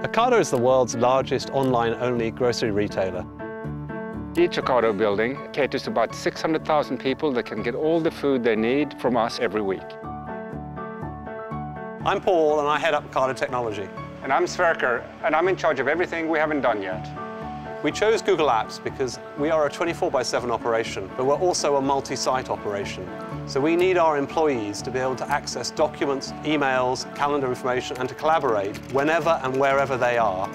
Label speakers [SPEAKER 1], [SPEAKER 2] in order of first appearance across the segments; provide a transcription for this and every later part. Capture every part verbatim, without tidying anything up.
[SPEAKER 1] Ocado is the world's largest online-only grocery retailer.
[SPEAKER 2] Each Ocado building caters to about six hundred thousand people that can get all the food they need from us every week.
[SPEAKER 1] I'm Paul and I head up Ocado Technology.
[SPEAKER 2] And I'm Sverker, and I'm in charge of everything we haven't done yet.
[SPEAKER 1] We chose Google Apps because we are a twenty-four by seven operation, but we're also a multi-site operation. So we need our employees to be able to access documents, emails, calendar information, and to collaborate whenever and wherever they are.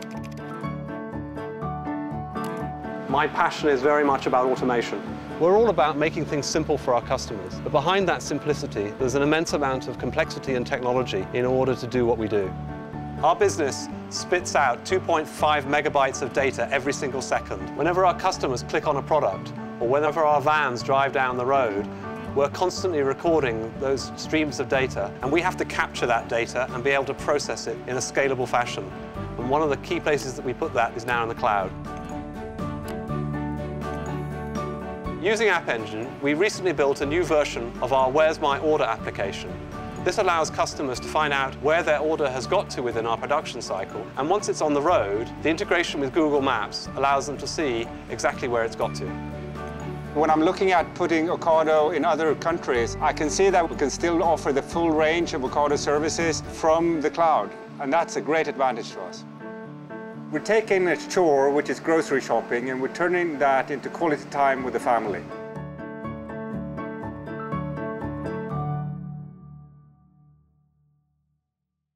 [SPEAKER 1] My passion is very much about automation. We're all about making things simple for our customers, but behind that simplicity, there's an immense amount of complexity and technology in order to do what we do. Our business spits out two point five megabytes of data every single second. Whenever our customers click on a product, or whenever our vans drive down the road, we're constantly recording those streams of data, and we have to capture that data and be able to process it in a scalable fashion. And one of the key places that we put that is now in the cloud. Using App Engine, we recently built a new version of our Where's My Order application. This allows customers to find out where their order has got to within our production cycle, and once it's on the road, the integration with Google Maps allows them to see exactly where it's got to.
[SPEAKER 2] When I'm looking at putting Ocado in other countries, I can see that we can still offer the full range of Ocado services from the cloud, and that's a great advantage to us. We're taking a chore, which is grocery shopping, and we're turning that into quality time with the family.